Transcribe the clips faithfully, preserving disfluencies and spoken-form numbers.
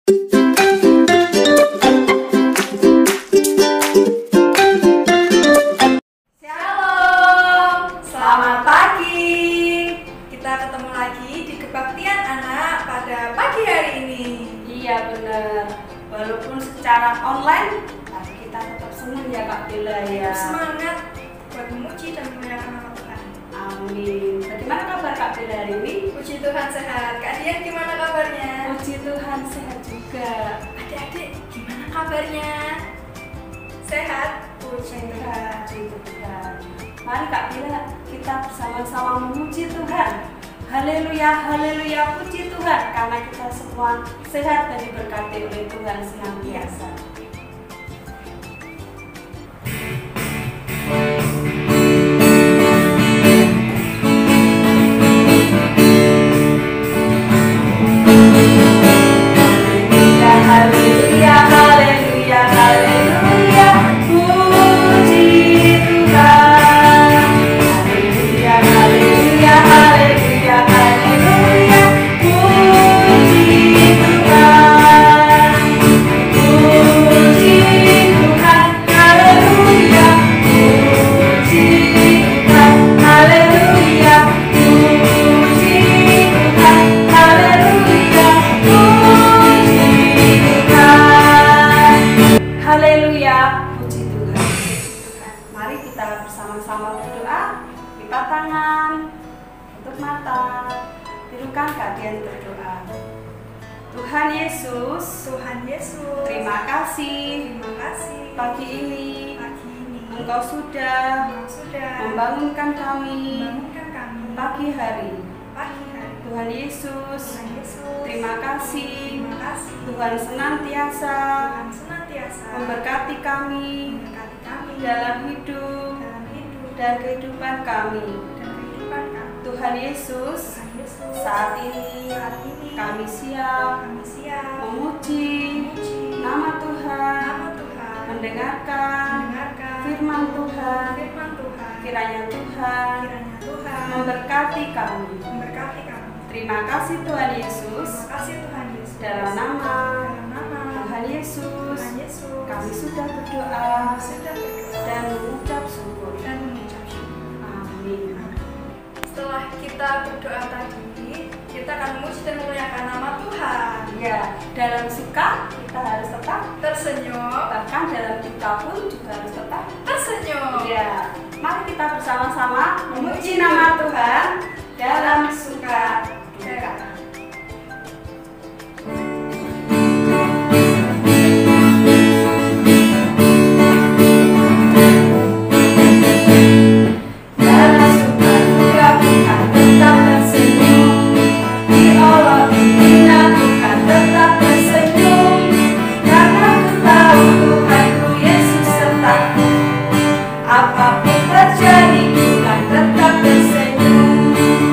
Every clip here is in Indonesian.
Iya benar, walaupun secara online, tapi kita tetap senang ya Kak Bella ya. Semangat buat memuji dan memuliakan nama Tuhan. Amin. Bagaimana kabar Kak Bella hari ini? Puji Tuhan sehat. Kak Dian gimana kabarnya? Puji Tuhan sehat juga. Adik-adik gimana kabarnya? Sehat? Puji Tuhan. Puji Tuhan. Mari Kak Bella kita bersama-sama memuji Tuhan. Haleluya, haleluya, puji Tuhan karena kita semua sehat dan diberkati oleh Tuhan senantiasa. Haleluya, haleluya, haleluya, puji Tuhan. Haleluya, haleluya, haleluya. Haleluya, puji Tuhan, puji Tuhan, haleluya, puji Tuhan, haleluya, puji Tuhan, haleluya, puji Tuhan, haleluya, puji Tuhan. Mari kita bersama-sama berdoa, lipat tangan, tutup mata, tirukan Kak Dian berdoa. Tuhan Yesus, Tuhan Yesus, terima kasih, terima kasih pagi ini, pagi ini Engkau sudah, Engkau sudah membangunkan kami, membangunkan kami pagi hari. pagi hari. Tuhan Yesus, Tuhan Yesus, terima kasih, terima kasih Tuhan senantiasa Tuhan senantiasa memberkati kami memberkati kami dalam hidup dalam hidup dan kehidupan kami. dan kehidupan kami. Tuhan Yesus, Tuhan Yesus, saat ini saat ini kami siap kami siap memuji memuji nama Tuhan, nama Tuhan, mendengarkan mendengarkan firman Tuhan. firman Tuhan. Kiranya Tuhan Kiranya Tuhan memberkati kami. memberkati kami. Terima kasih Tuhan Yesus. Terima kasih Tuhan Yesus. Dalam nama Dalam nama Tuhan Yesus, Tuhan Yesus, kami sudah berdoa kami sudah berdoa dan mengucap syukur. dan mengucap syukur. Amin. Setelah kita berdoa tadi, kita akan memuji dan memuliakan nama Tuhan. Ya, dalam suka kita harus tetap, Tersenyum, bahkan dalam duka pun juga harus tetap. tersenyum. Ya, mari kita bersama-sama memuji nama Tuhan dalam suka duka. Dalam suka duka bukan tetap tersenyum, di Allah dihina bukan tetap tersenyum, karena ku tahu Tuhanku Yesus sertaku. Apapun terjadi bukan tetap tersenyum.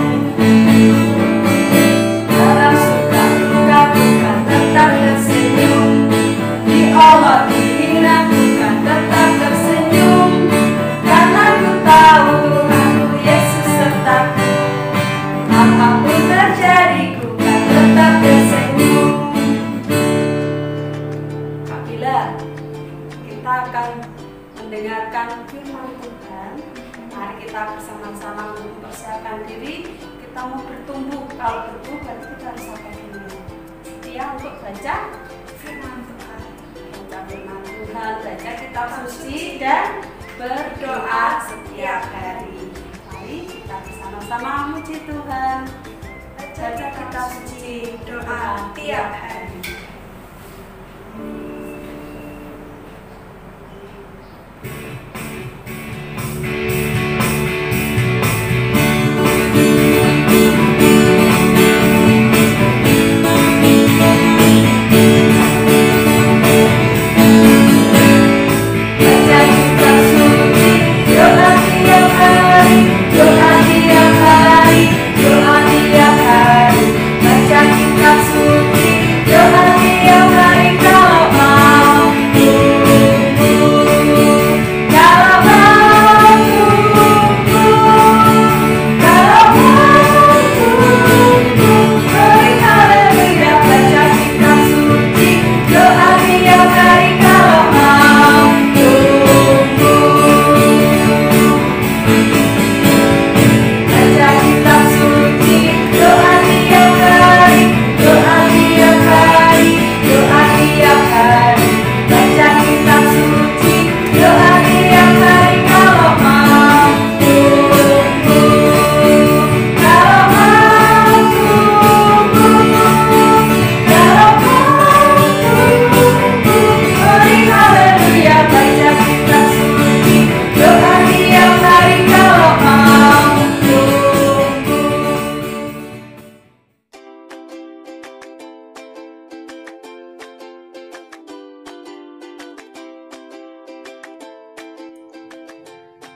Dalam suka duka bukan tetap tersenyum, di Allah dihina bukan tetap tersenyum, karena ku tahu Tuhanku Yesus sertaku. Apapun terjadi ku kan tetap tersenyum. Apabila kita akan mendengarkan firman Tuhan, mari kita bersama-sama mempersiapkan diri. Kita mau bertumbuh. Kalau bertumbuh berarti kita harus apa dulu? Setia untuk baca Firman Tuhan. baca firman Tuhan, baca kitab suci dan berdoa setiap hari. Mari kita bersama-sama memuji Tuhan. Baca kitab suci, doa tiap hari. Baca kitab suci, doa tiap hari, doa tiap hari, doa tiap hari. Baca kitab suci, doa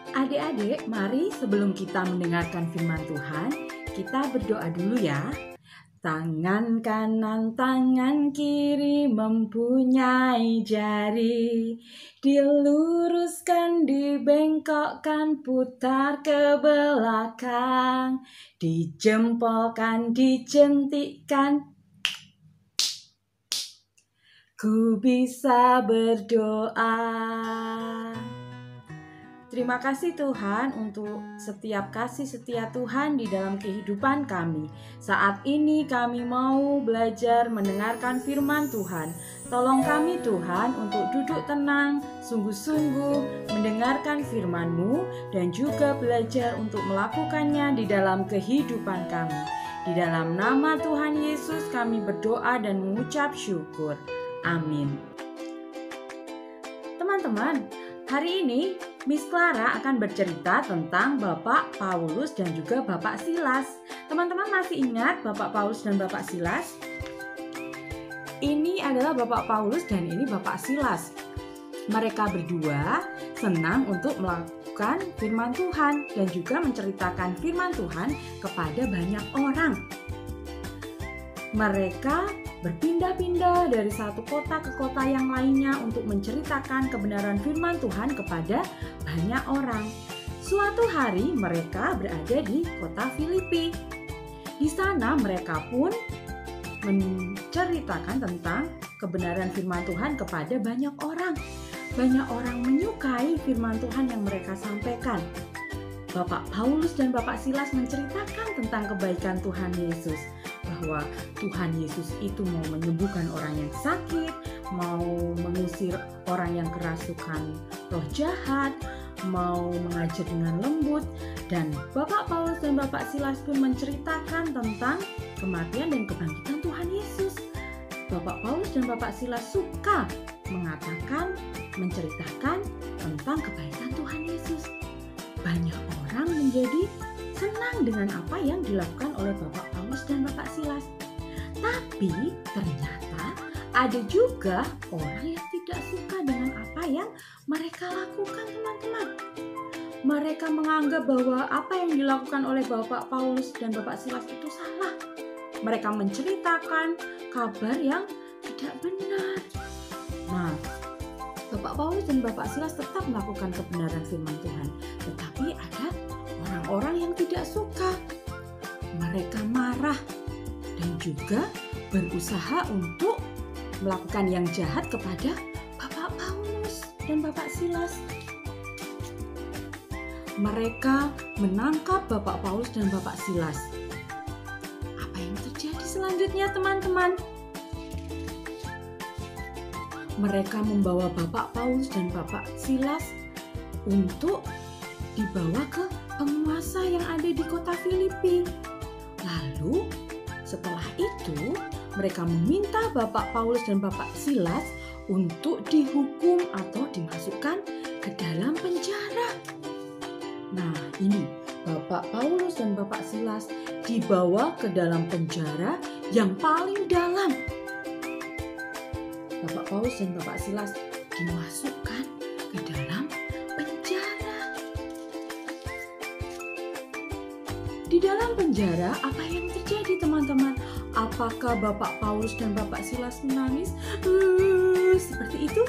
Adik-adik, mari sebelum kita mendengarkan firman Tuhan, kita berdoa dulu ya. Tangan kanan, tangan kiri mempunyai jari, diluruskan, dibengkokkan, putar ke belakang, dijempolkan, dijentikkan. Ku bisa berdoa. Terima kasih Tuhan untuk setiap kasih setia Tuhan di dalam kehidupan kami. Saat ini kami mau belajar mendengarkan firman Tuhan. Tolong kami Tuhan untuk duduk tenang, sungguh-sungguh mendengarkan firman-Mu dan juga belajar untuk melakukannya di dalam kehidupan kami. Di dalam nama Tuhan Yesus kami berdoa dan mengucap syukur. Amin. Teman-teman, hari ini Miss Clara akan bercerita tentang Bapak Paulus dan juga Bapak Silas. Teman-teman masih ingat Bapak Paulus dan Bapak Silas? Ini adalah Bapak Paulus dan ini Bapak Silas. Mereka berdua senang untuk melakukan firman Tuhan dan juga menceritakan firman Tuhan kepada banyak orang. Mereka berpindah-pindah dari satu kota ke kota yang lainnya untuk menceritakan kebenaran firman Tuhan kepada banyak orang. Suatu hari mereka berada di kota Filipi. Di sana mereka pun menceritakan tentang kebenaran firman Tuhan kepada banyak orang. Banyak orang menyukai firman Tuhan yang mereka sampaikan. Bapak Paulus dan Bapak Silas menceritakan tentang kebaikan Tuhan Yesus. Bahwa Tuhan Yesus itu mau menyembuhkan orang yang sakit, mau mengusir orang yang kerasukan roh jahat, mau mengajar dengan lembut. Dan Bapak Paulus dan Bapak Silas pun menceritakan tentang kematian dan kebangkitan Tuhan Yesus. Bapak Paulus dan Bapak Silas suka mengatakan, menceritakan tentang kebaikan Tuhan Yesus. Banyak orang menjadi senang dengan apa yang dilakukan oleh Bapak Paulus dan Bapak Silas. Tapi ternyata ada juga orang yang tidak suka dengan apa yang mereka lakukan, teman-teman. Mereka menganggap bahwa apa yang dilakukan oleh Bapak Paulus dan Bapak Silas itu salah. Mereka menceritakan kabar yang tidak benar. Nah, Bapak Paulus dan Bapak Silas tetap melakukan kebenaran firman Tuhan. Tetapi ada orang-orang yang tidak suka. Mereka marah dan juga berusaha untuk melakukan yang jahat kepada Bapak Paulus dan Bapak Silas. Mereka menangkap Bapak Paulus dan Bapak Silas. Apa yang terjadi selanjutnya, teman-teman? Mereka membawa Bapak Paulus dan Bapak Silas untuk dibawa ke penguasa yang ada di kota Filipi. Lalu setelah itu mereka meminta Bapak Paulus dan Bapak Silas untuk dihukum atau dimasukkan ke dalam penjara. Nah, ini Bapak Paulus dan Bapak Silas dibawa ke dalam penjara yang paling dalam. Bapak Paulus dan Bapak Silas dimasukkan ke dalam penjara. Di dalam penjara, apa yang terjadi, teman-teman? Apakah Bapak Paulus dan Bapak Silas menangis uh, seperti itu?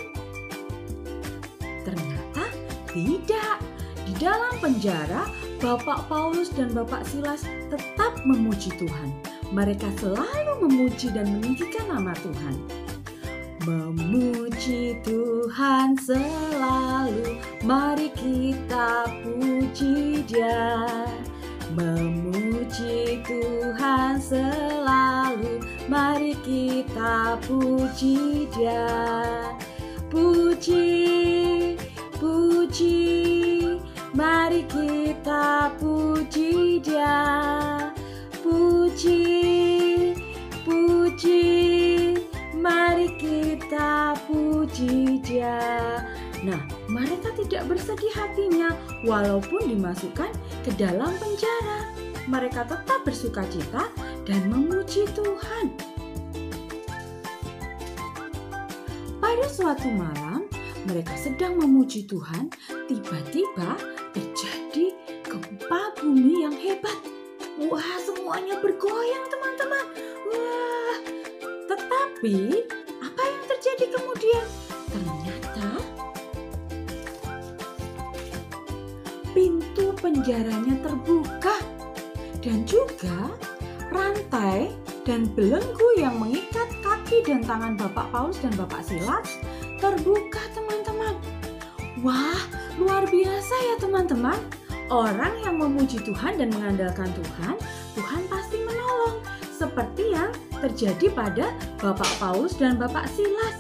Ternyata tidak. Di dalam penjara, Bapak Paulus dan Bapak Silas tetap memuji Tuhan. Mereka selalu memuji dan meninggikan nama Tuhan. Memuji Tuhan selalu, mari kita puji Dia. Memuji Tuhan selalu, mari kita puji Dia. Puji, puji, mari kita puji Dia. Puji, puji, mari kita puji Dia. Nah, mereka tidak bersedih hatinya walaupun dimasukkan ke dalam penjara. Mereka tetap bersukacita dan memuji Tuhan. Pada suatu malam, mereka sedang memuji Tuhan, tiba-tiba terjadi gempa bumi yang hebat. Wah, semuanya bergoyang teman-teman. Wah, tetapi apa yang terjadi kemudian? Ternyata pintu penjaranya terbuka dan juga rantai dan belenggu yang mengikat kaki dan tangan Bapak Paulus dan Bapak Silas terbuka teman-teman. Wah, luar biasa ya teman-teman. Orang yang memuji Tuhan dan mengandalkan Tuhan, Tuhan pasti menolong. Seperti yang terjadi pada Bapak Paulus dan Bapak Silas.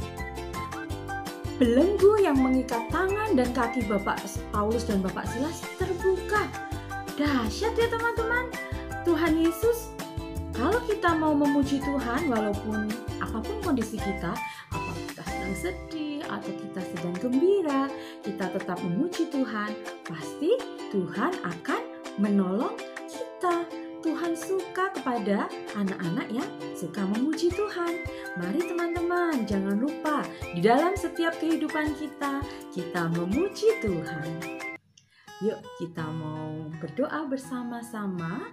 Belenggu yang mengikat tangan dan kaki Bapak Paulus dan Bapak Silas terbuka. Dahsyat ya teman-teman. Tuhan Yesus, kalau kita mau memuji Tuhan walaupun apapun kondisi kita, apakah kita sedang sedih atau kita sedang gembira, kita tetap memuji Tuhan, pasti Tuhan akan menolong kita. Tuhan suka kepada anak-anak yang suka memuji Tuhan. Mari teman-teman, jangan lupa di dalam setiap kehidupan kita, kita memuji Tuhan. Yuk kita mau berdoa bersama-sama.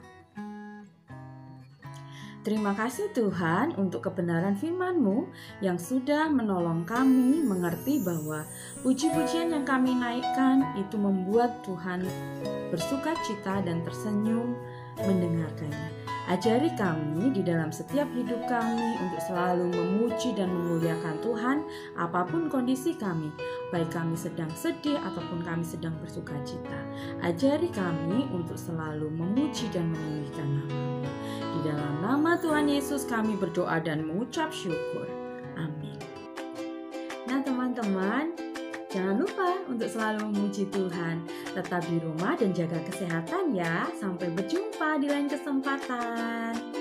Terima kasih Tuhan untuk kebenaran firman-Mu yang sudah menolong kami mengerti bahwa puji-pujian yang kami naikkan itu membuat Tuhan bersuka cita dan tersenyum mendengarkannya. Ajari kami di dalam setiap hidup kami untuk selalu memuji dan memuliakan Tuhan apapun kondisi kami, baik kami sedang sedih ataupun kami sedang bersuka cita. Ajari kami untuk selalu memuji dan meninggikan nama-Mu. Di dalam nama Tuhan Yesus kami berdoa dan mengucap syukur. Amin. Nah teman-teman, jangan lupa untuk selalu memuji Tuhan. Tetap di rumah dan jaga kesehatan ya. Sampai berjumpa di lain kesempatan.